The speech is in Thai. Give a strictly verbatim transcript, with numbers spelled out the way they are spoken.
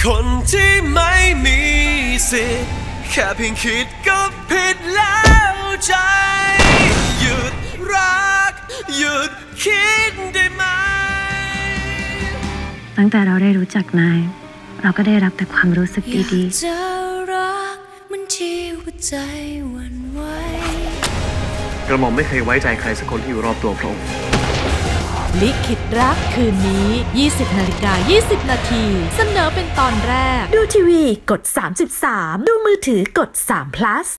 คนที่ไม่มีสิทธิ์แค่เพียงคิดก็ผิดแล้วใจหยุดรักหยุดคิดได้ไหมตั้งแต่เราได้รู้จักนายเราก็ได้รับแต่ความรู้สึกดีๆจะรักมันที่หัวใจหวั่นไหวกระหม่อมไม่เคยไว้ใจใครสักคนที่อยู่รอบตัวพระองค์ลิขิตรักคืนนี้ ยี่สิบนาฬิกายี่สิบนาทีเสนอเป็นตอนแรกดูทีวีกดสามสิบสามดูมือถือกดสาม plus